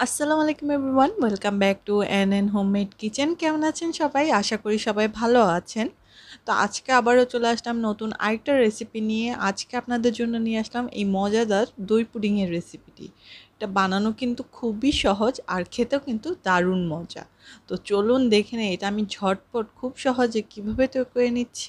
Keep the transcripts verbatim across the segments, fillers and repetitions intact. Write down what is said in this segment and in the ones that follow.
Assalamulaikum everyone, welcome back to N N Homemade Kitchen. কেমন আছেন সবাই? আশা করি সবাই ভালো আছেন। তো আজকে আবারও চলে আসলাম নতুন আরেকটা রেসিপি নিয়ে। আজকে আপনাদের জন্য নিয়ে আসলাম এই মজাদার দই পুডিং এর রেসিপিটি। এটা বানানো কিন্তু খুবই সহজ আর খেতেও কিন্তু দারুণ মজা। তো চলুন দেখে নেই এটা আমি ঝটপট খুব সহজে কিভাবে তৈরি করে নিচ্ছি।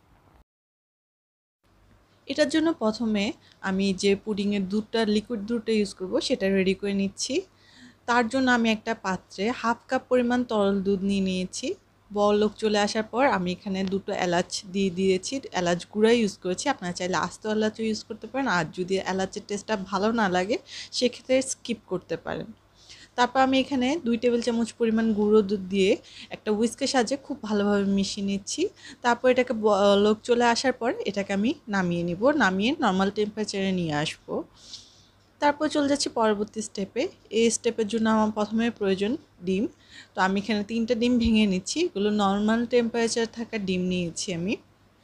এটার জন্য প্রথমে আমি যে পুডিংয়ের দুধটা লিকুইড দুধটা ইউজ করব সেটা রেডি করে নিচ্ছি। তার জন্য আমি একটা পাত্রে হাফ কাপ পরিমাণ তরল দুধ নিয়ে নিয়েছি। বলক চলে আসার পর আমি এখানে দুটো এলাচ দিয়ে দিয়েছি, এলাচ গুঁড়া ইউজ করেছি। আপনারা চাইলে আস্ত এলাচও ইউজ করতে পারেন, আর যদি এলাচের টেস্টটা ভালো না লাগে সেক্ষেত্রে স্কিপ করতে পারেন। তারপর আমি এখানে দুই টেবিল চামচ পরিমাণ গুঁড়ো দুধ দিয়ে একটা হুইস্কের সাহায্যে খুব ভালোভাবে মিশিয়ে নিচ্ছি। তারপর এটাকে বলক চলে আসার পর এটাকে আমি নামিয়ে নিব, নামিয়ে নর্মাল টেম্পারেচারে নিয়ে আসবো। তারপর চলে যাচ্ছি পরবর্তী স্টেপে। এই স্টেপের জন্য আমার প্রথমে প্রয়োজন ডিম। তো আমি এখানে তিনটা ডিম ভেঙে নিচ্ছি, এগুলো নর্মাল টেম্পারেচার থাকা ডিম নিয়েছি আমি।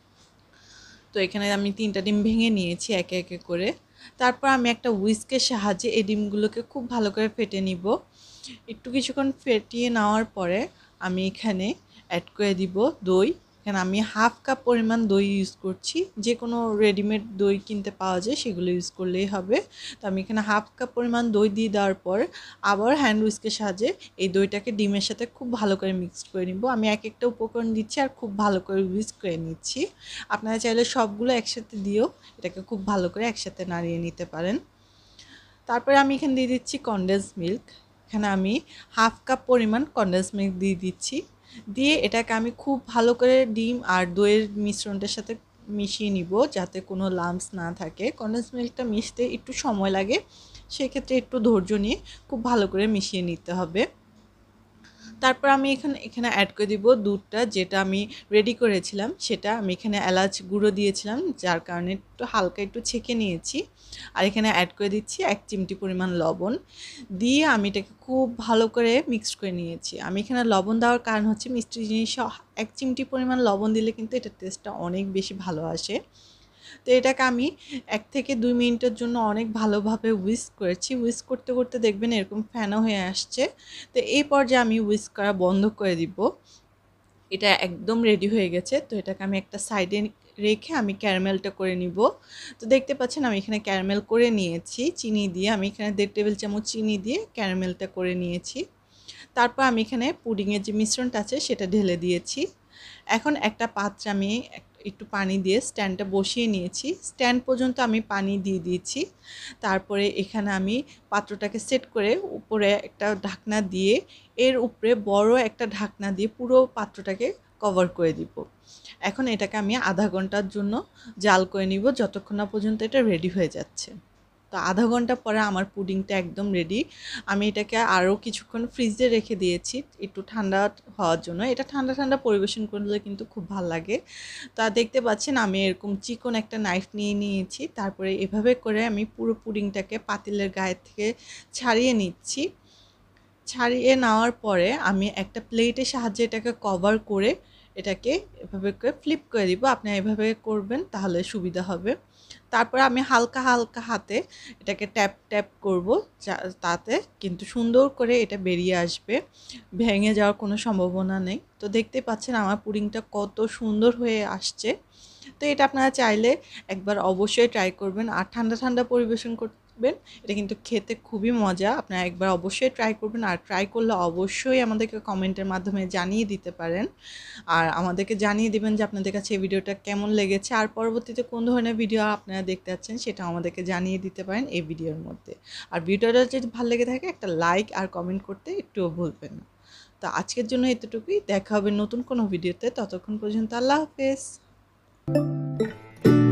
তো এখানে আমি তিনটা ডিম ভেঙে নিয়েছি একে একে করে। তারপর আমি একটা হুইস্কের সাহায্যে এই ডিমগুলোকে খুব ভালো করে ফেটে নিব। একটু কিছুক্ষণ ফেটিয়ে নেওয়ার পরে আমি এখানে অ্যাড করে দিব দই। এখানে আমি হাফ কাপ পরিমাণ দই ইউজ করছি, যে কোনো রেডিমেড দই কিনতে পাওয়া যায় সেগুলো ইউজ করলেই হবে। তো আমি এখানে হাফ কাপ পরিমাণ দই দিয়ে দেওয়ার পর আবার হ্যান্ড হুইস্কের সাহায্যে এই দইটাকে ডিমের সাথে খুব ভালো করে মিক্সড করে নিব। আমি এক একটা উপকরণ দিচ্ছি আর খুব ভালো করে হুইস্ক করে নিচ্ছি। আপনারা চাইলে সবগুলো একসাথে দিয়েও এটাকে খুব ভালো করে একসাথে নাড়িয়ে নিতে পারেন। তারপরে আমি এখানে দিয়ে দিচ্ছি কনডেন্স মিল্ক। এখানে আমি হাফ কাপ পরিমাণ কনডেন্স মিল্ক দিয়ে দিচ্ছি। দিয়ে এটাকে আমি খুব ভালো করে ডিম আর দইয়ের মিশ্রণটার সাথে মিশিয়ে নিব, যাতে কোনো লাম্পস না থাকে। কনডেন্স মিল্কটা মিশতে একটু সময় লাগে, সেক্ষেত্রে একটু ধৈর্য নিয়ে খুব ভালো করে মিশিয়ে নিতে হবে। তারপর আমি এখানে এখানে অ্যাড করে দিব দুধটা, যেটা আমি রেডি করেছিলাম সেটা। আমি এখানে এলাচ গুঁড়ো দিয়েছিলাম, যার কারণে একটু হালকা একটু ছেঁকে নিয়েছি। আর এখানে অ্যাড করে দিচ্ছি এক চিমটি পরিমাণ লবণ। দিয়ে আমি এটাকে খুব ভালো করে মিক্সড করে নিয়েছি। আমি এখানে লবণ দেওয়ার কারণ হচ্ছে মিষ্টি জিনিস এক চিমটি পরিমাণ লবণ দিলে কিন্তু এটার টেস্টটা অনেক বেশি ভালো আসে। তো এটাকে আমি এক থেকে দুই মিনিটের জন্য অনেক ভালোভাবে হুইস্ক করেছি। হুইস্ক করতে করতে দেখবেন এরকম ফেনা হয়ে আসছে। তো এই পর্যায়ে আমি হুইস্ক করা বন্ধ করে দিব। এটা একদম রেডি হয়ে গেছে। তো এটাকে আমি একটা সাইডে রেখে আমি ক্যারামেলটা করে নিব। তো দেখতে পাচ্ছেন আমি এখানে ক্যারামেল করে নিয়েছি চিনি দিয়ে। আমি এখানে দেড় টেবিল চামচ চিনি দিয়ে ক্যারামেলটা করে নিয়েছি। তারপর আমি এখানে পুডিংয়ের যে মিশ্রণটা আছে সেটা ঢেলে দিয়েছি। এখন একটা পাত্রে আমি একটু পানি দিয়ে স্ট্যান্ডটা বসিয়ে নিয়েছি। স্ট্যান্ড পর্যন্ত আমি পানি দিয়ে দিয়েছি। তারপরে এখানে আমি পাত্রটাকে সেট করে উপরে একটা ঢাকনা দিয়ে, এর উপরে বড় একটা ঢাকনা দিয়ে পুরো পাত্রটাকে কভার করে দিব। এখন এটাকে আমি আধা ঘন্টার জন্য জাল করে নিব, যতক্ষণ না পর্যন্ত এটা রেডি হয়ে যাচ্ছে। তো আধা ঘন্টা পরে আমার পুডিংটা একদম রেডি। আমি এটাকে আরও কিছুক্ষণ ফ্রিজে রেখে দিয়েছি একটু ঠান্ডা হওয়ার জন্য। এটা ঠান্ডা ঠান্ডা পরিবেশন করলে কিন্তু খুব ভালো লাগে। তা দেখতে পাচ্ছেন আমি এরকম চিকন একটা নাইফ নিয়ে নিয়েছি। তারপরে এভাবে করে আমি পুরো পুডিংটাকে পাতিলের গায়ে থেকে ছাড়িয়ে নিচ্ছি। ছাড়িয়ে নেওয়ার পরে আমি একটা প্লেটের সাহায্যে এটাকে কভার করে এটাকে এভাবে করে ফ্লিপ করে দিব। আপনি এভাবে করবেন তাহলে সুবিধা হবে। তারপরে আমি হালকা হালকা হাতে এটাকে ট্যাপ ট্যাপ করব, তাতে কিন্তু সুন্দর করে এটা বেরিয়ে আসবে, ভেঙে যাওয়ার কোনো সম্ভাবনা নেই। তো দেখতে পাচ্ছেন আমার পুডিংটা কত সুন্দর হয়ে আসছে। তো এটা আপনারা চাইলে একবার অবশ্যই ট্রাই করবেন, আর ঠান্ডা ঠান্ডা পরিবেশন করবেন। এটা কিন্তু খেতে খুবই মজা। আপনারা একবার অবশ্যই ট্রাই করবেন, আর ট্রাই করলে অবশ্যই আমাদেরকে কমেন্টের মাধ্যমে জানিয়ে দিতে পারেন। আর আমাদেরকে জানিয়ে দিবেন যে আপনাদের কাছে এই ভিডিওটা কেমন লেগেছে, আর পরবর্তীতে কোন ধরনের ভিডিও আপনারা দেখতে চাচ্ছেন সেটা আমাদেরকে জানিয়ে দিতে পারেন এই ভিডিওর মধ্যে। আর ভিডিওটা যদি ভালো লেগে থাকে একটা লাইক আর কমেন্ট করতে একটুও ভুলবেন না। তো আজকের জন্য এতটুকুই। দেখা হবে নতুন কোনো ভিডিওতে। ততক্ষণ পর্যন্ত আল্লাহ হাফেজ।